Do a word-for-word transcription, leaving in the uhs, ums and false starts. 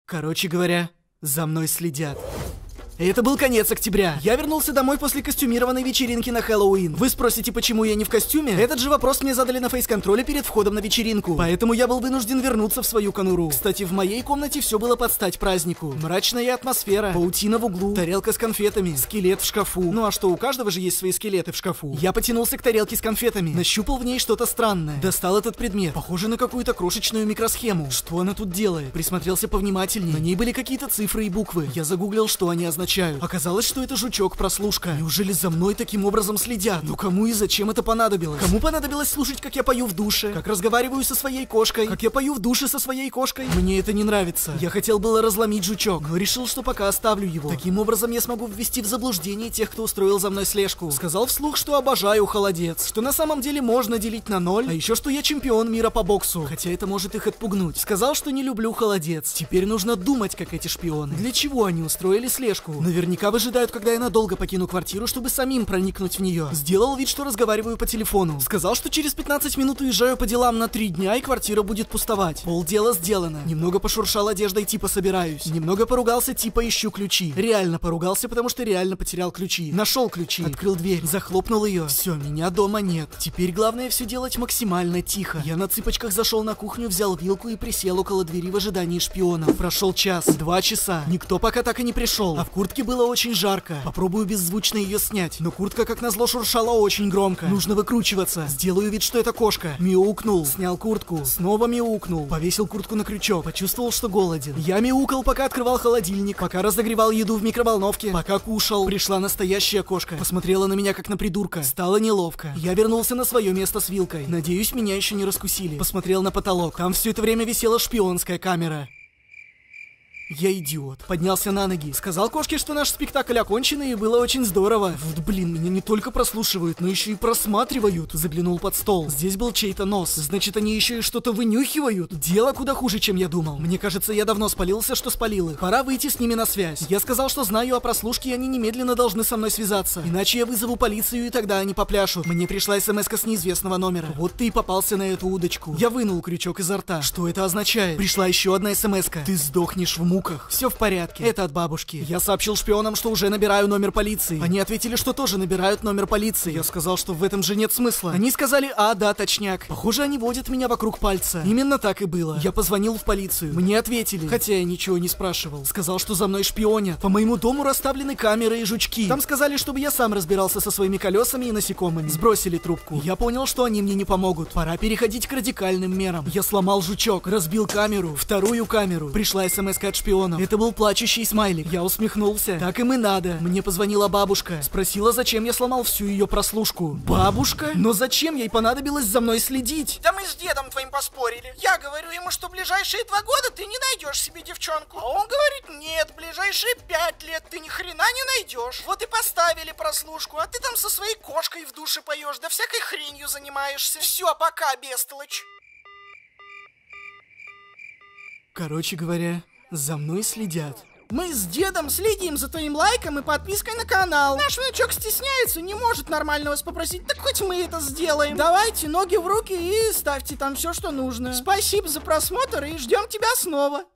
Короче говоря, за мной следят. Это был конец октября. Я вернулся домой после костюмированной вечеринки на Хэллоуин. Вы спросите, почему я не в костюме? Этот же вопрос мне задали на фейс-контроле перед входом на вечеринку. Поэтому я был вынужден вернуться в свою конуру. Кстати, в моей комнате все было под стать празднику. Мрачная атмосфера, паутина в углу, тарелка с конфетами, скелет в шкафу. Ну а что, у каждого же есть свои скелеты в шкафу. Я потянулся к тарелке с конфетами, нащупал в ней что-то странное. Достал этот предмет, похоже на какую-то крошечную микросхему. Что она тут делает? Присмотрелся повнимательнее. На ней были какие-то цифры и буквы. Я загуглил, что они означают. Оказалось, что это жучок-прослушка. Неужели за мной таким образом следят? Ну кому и зачем это понадобилось? Кому понадобилось слушать, как я пою в душе? Как разговариваю со своей кошкой? Как я пою в душе со своей кошкой? Мне это не нравится. Я хотел было разломить жучок, но решил, что пока оставлю его. Таким образом я смогу ввести в заблуждение тех, кто устроил за мной слежку. Сказал вслух, что обожаю холодец, что на самом деле можно делить на ноль, а еще что я чемпион мира по боксу, хотя это может их отпугнуть. Сказал, что не люблю холодец. Теперь нужно думать, как эти шпионы. Для чего они устроили слежку? Наверняка выжидают, когда я надолго покину квартиру, чтобы самим проникнуть в нее. Сделал вид, что разговариваю по телефону. Сказал, что через пятнадцать минут уезжаю по делам на три дня, и квартира будет пустовать. Полдела сделано. Немного пошуршал одеждой, типа собираюсь. Немного поругался, типа ищу ключи. Реально поругался, потому что реально потерял ключи. Нашел ключи. Открыл дверь. Захлопнул ее. Все, меня дома нет. Теперь главное все делать максимально тихо. Я на цыпочках зашел на кухню, взял вилку и присел около двери в ожидании шпионов. Прошел час. Два часа. Никто пока так и не пришел. А в куртке было очень жарко. Попробую беззвучно ее снять. Но куртка, как назло, шуршала очень громко. Нужно выкручиваться. Сделаю вид, что это кошка. Мяукнул. Снял куртку. Снова мяукнул. Повесил куртку на крючок. Почувствовал, что голоден. Я мяукал, пока открывал холодильник. Пока разогревал еду в микроволновке. Пока кушал. Пришла настоящая кошка. Посмотрела на меня, как на придурка. Стало неловко. Я вернулся на свое место с вилкой. Надеюсь, меня еще не раскусили. Посмотрел на потолок. Там все это время висела шпионская камера. Я идиот. Поднялся на ноги. Сказал кошке, что наш спектакль окончен, и было очень здорово. Вот блин, меня не только прослушивают, но еще и просматривают. Заглянул под стол. Здесь был чей-то нос. Значит, они еще и что-то вынюхивают. Дело куда хуже, чем я думал. Мне кажется, я давно спалился, что спалил их. Пора выйти с ними на связь. Я сказал, что знаю о прослушке, и они немедленно должны со мной связаться. Иначе я вызову полицию, и тогда они попляшут. Мне пришла смс-ка с неизвестного номера. Вот ты и попался на эту удочку. Я вынул крючок изо рта. Что это означает? Пришла еще одна смс-ка. Ты сдохнешь в муках. Все в порядке. Это от бабушки. Я сообщил шпионам, что уже набираю номер полиции. Они ответили, что тоже набирают номер полиции. Я сказал, что в этом же нет смысла. Они сказали, а, да, точняк. Похоже, они водят меня вокруг пальца. Именно так и было. Я позвонил в полицию. Мне ответили, хотя я ничего не спрашивал. Сказал, что за мной шпионят. По моему дому расставлены камеры и жучки. Там сказали, чтобы я сам разбирался со своими колесами и насекомыми. Сбросили трубку. Я понял, что они мне не помогут. Пора переходить к радикальным мерам. Я сломал жучок, разбил камеру, вторую камеру. Пришла смс-ка от шпионов. Это был плачущий смайлик. Я усмехнулся. Так им и надо. Мне позвонила бабушка. Спросила, зачем я сломал всю ее прослушку. Бабушка? Но зачем ей понадобилось за мной следить? Да мы с дедом твоим поспорили. Я говорю ему, что в ближайшие два года ты не найдешь себе девчонку. А он говорит, нет, в ближайшие пять лет ты ни хрена не найдешь. Вот и поставили прослушку, а ты там со своей кошкой в душе поешь, да всякой хренью занимаешься. Все, пока, бестолочь. Короче говоря, за мной следят. Мы с дедом следим за твоим лайком и подпиской на канал. Наш внучок стесняется, не может нормально вас попросить, так хоть мы это сделаем. Давайте ноги в руки и ставьте там все, что нужно. Спасибо за просмотр и ждем тебя снова.